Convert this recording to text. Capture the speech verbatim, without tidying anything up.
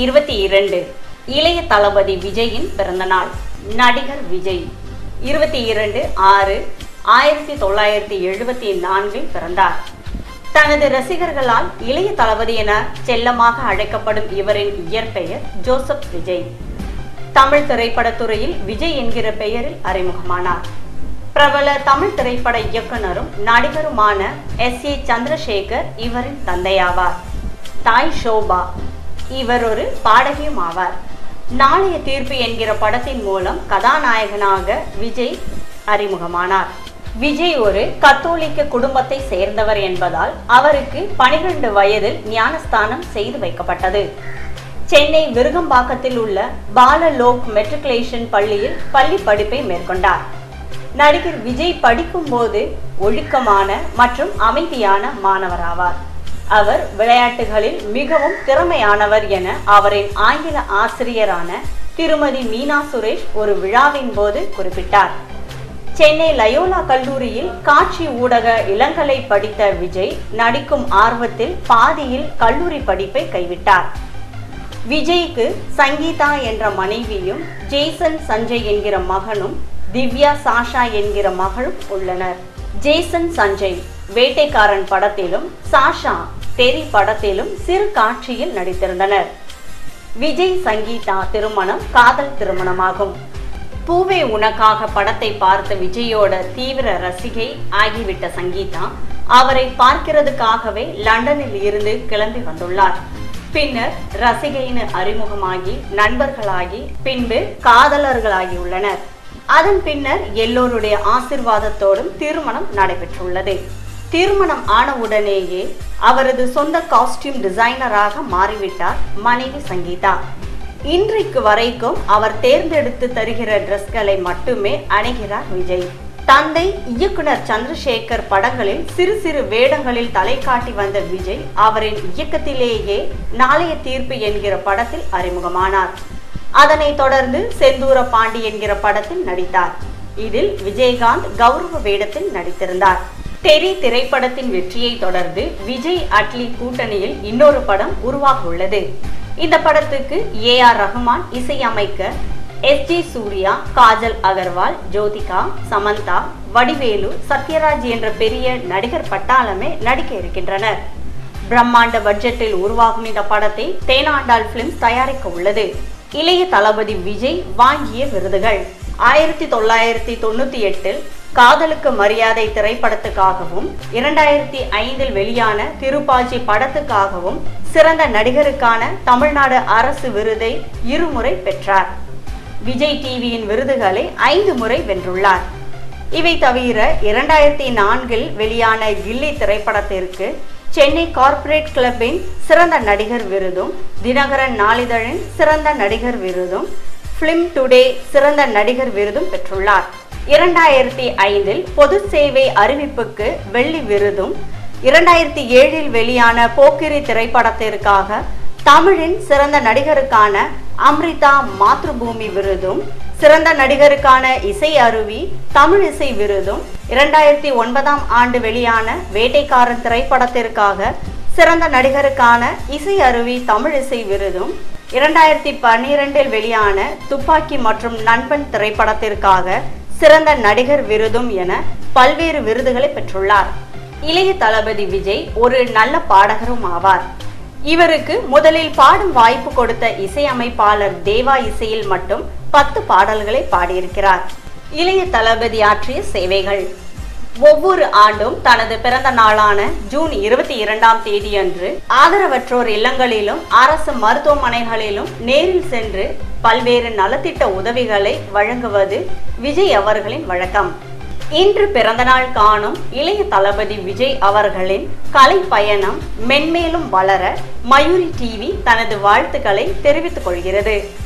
இருபத்தி இரண்டு இளைய தளபதி விஜயின் பிறந்தநாள். நடிகர் விஜய் இருபத்தி இரண்டு ஆறு ஆயிரத்தி தொள்ளாயிரத்தி எழுபத்தி நான்கில் பிறந்தார். தனது ரசிகர்களால் இளைய தளபதி என செல்லமாக அழைக்கப்படும் இவரின் இயற்பெயர் ஜோசப் விஜய். தமிழ் திரைப்படத்துறையில் விஜய் என்கிற பெயரில் அறிமுகமானார். பிரபல தமிழ் திரைப்பட இயக்குனரும் நடிகருமான எஸ் ஏ சந்திரசேகர் இவரின் தந்தையாவார். தாய் ஷோபா. இவர் ஒரு பாடகியும் ஆவார். நாளைய தீர்ப்பு என்கிற படத்தின் மூலம் கதாநாயகனாக விஜய் அறிமுகமானார். விஜய் ஒரு கத்தோலிக்க குடும்பத்தை சேர்ந்தவர் என்பதால் அவருக்கு பனிரெண்டு வயதில் ஞானஸ்தானம் செய்து வைக்கப்பட்டது. சென்னை விருகம்பாக்கத்தில் உள்ள பாலலோக் மெட்ரிகுலேஷன் பள்ளியில் பள்ளி படிப்பை மேற்கொண்டார். நடிகர் விஜய் படிக்கும் போது ஒழுக்கமான மற்றும் அமைதியான மாணவராவார். அவர் விளையாட்டுகளில் மிகவும் திறமையானவர் என அவரின் ஆங்கில ஆசிரியரான திருமதி மீனா சுரேஷ் ஒரு விழாவின் போது குறிப்பிட்டார். சென்னை லயோலா கல்லூரியில் காட்சி ஊடக இளங்கலை படித்த விஜய் நடிக்கும் ஆர்வத்தில் பாதியில் கல்லூரி படிப்பை கைவிட்டார். விஜய்க்கு சங்கீதா என்ற மனைவியும் ஜேசன் சஞ்சய் என்கிற மகனும் திவ்யா சாஷா என்கிற மகளும் உள்ளனர். ஜேசன் சஞ்சய் வேட்டைக்காரன் படத்திலும் சாஷா தெரி படத்திலும் சிறு காட்சியில் நடித்திருந்தனர். விஜய் சங்கீதா திருமணம் காதல் திருமணமாகும். பூவே உனக்காக படத்தை பார்த்த விஜயோட தீவிர ரசிகை ஆகிவிட்ட சங்கீதா அவரை பார்க்கிறதுக்காகவே லண்டனில் இருந்து கிளம்பி வந்துள்ளார். பின்னர் ரசிகையின் அறிமுகமாகி நண்பர்களாகி பின்பு காதலர்களாகி உள்ளனர். அதன் பின்னர் எல்லோருடைய ஆசிர்வாதத்தோடும் திருமணம் நடைபெற்றுள்ளது. திருமணம் ஆனவுடனேயே அவரது சொந்த காஸ்டியூம் டிசைனராக மாறிவிட்டார் மனைவி சங்கீதா. இன்றைக்கு வரைக்கும் அவர் தேர்ந்தெடுத்து தருகிற டிரெஸ்களை மட்டுமே அணிகிறார் விஜய். தந்தை இயக்குனர் சந்திரசேகர் படங்களில் சிறு சிறு வேடங்களில் தலை காட்டி வந்த விஜய் அவரின் இயக்கத்திலேயே நாளைய தீர்ப்பு என்கிற படத்தில் அறிமுகமானார். அதனைத் தொடர்ந்து செந்தூர பாண்டி என்கிற படத்தில் நடித்தார். இதில் விஜயகாந்த் கௌரவ வேடத்தில் நடித்திருந்தார். தெரி திரைப்படத்தின் வெற்றியை தொடர்ந்து விஜய் அட்லி கூட்டணியில் இன்னொரு படம் உருவாக உள்ளது. இந்த படத்துக்கு ஏ ஆர் ரஹ்மான் இசையமைக்க எஸ் ஜே சூர்யா, காஜல் அகர்வால், ஜோதிகா, சமந்தா, வடிவேலு, சத்யராஜ் என்ற பெரிய நடிகர் பட்டாளமே நடிக்க இருக்கின்றனர். பிரம்மாண்ட பட்ஜெட்டில் உருவாகும் இந்த படத்தை தேனாண்டாள் பிலிம்ஸ் தயாரிக்க உள்ளது. இளைய தளபதி விஜய் வாங்கிய விருதுகள்: ஆயிரத்தி தொள்ளாயிரத்தி தொண்ணூத்தி எட்டில் காதலுக்கு மரியாதை திரைப்படத்துக்காகவும், இரண்டாயிரத்தி ஐந்தில் வெளியான திருப்பாச்சி படத்துக்காகவும் சிறந்த நடிகருக்கான தமிழ்நாடு அரசு விருதை இருமுறை பெற்றார். விஜய் டிவியின் விருதுகளை ஐந்து முறை வென்றுள்ளார். இவை தவிர இரண்டாயிரத்தி நான்கில் வெளியான கில்லி திரைப்படத்திற்கு சென்னை கார்ப்பரேட் கிளப்பின் சிறந்த நடிகர் விருதும், தினகரன் நாளிதழின் சிறந்த நடிகர் விருதும், பிலிம் டுடே சிறந்த நடிகர் விருதும் பெற்றுள்ளார். இரண்டாயிரத்தி ஐந்தில் பொது சேவை அறிவிப்புக்கு வெள்ளி விருதும், இரண்டாயிரத்தி ஏழில் வெளியான போக்கிரி திரைப்படத்திற்காக தமிழின் சிறந்த நடிகருக்கான அம்ரிதா மாத்ருபூமி விருதும், சிறந்த நடிகருக்கான இசை அருவி தமிழ் இசை விருதும், இரண்டாயிரத்தி ஒன்பதாம் ஆண்டு வெளியான வேட்டைக்காரன் திரைப்படத்திற்காக சிறந்த நடிகருக்கான இசை அருவி தமிழ் இசை விருதும், இரண்டாயிரத்தி பன்னிரெண்டில் வெளியான துப்பாக்கி மற்றும் நண்பன் திரைப்படத்திற்காக சிறந்த நடிகர் விருதும் என பல்வேறு விருதுகளை பெற்றுள்ளார். இளைய தளபதி விஜய் ஒரு நல்ல பாடகரும் ஆவார். இவருக்கு முதலில் பாடும் வாய்ப்பு கொடுத்த இசையமைப்பாளர் தேவா இசையில் மட்டும் பத்து பாடல்களை பாடியிருக்கிறார். இளைய தளபதி ஆற்றிய சேவைகள்: ஒவ்வொரு ஆண்டும் தனது பிறந்த நாளான ஜூன் இருபத்தி இரண்டாம் தேதியன்று ஆதரவற்றோர் இல்லங்களிலும் அரசு மருத்துவமனைகளிலும் நேரில் சென்று பல்வேறு நலத்திட்ட உதவிகளை வழங்குவது விஜய் அவர்களின் வழக்கம். இன்று பிறந்தநாள் காணும் இளைய தளபதி விஜய் அவர்களின் கலை பயணம் மென்மேலும் வளர மயூரி டிவி தனது வாழ்த்துக்களை தெரிவித்துக் கொள்கிறது.